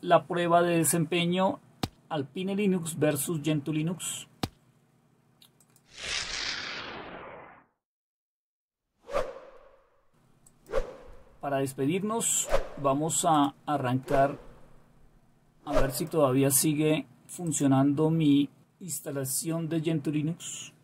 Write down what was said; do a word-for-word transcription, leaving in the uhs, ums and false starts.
la prueba de desempeño Alpine Linux versus Gentoo Linux. Para despedirnos vamos a arrancar a ver si todavía sigue funcionando mi instalación de Gentoo Linux.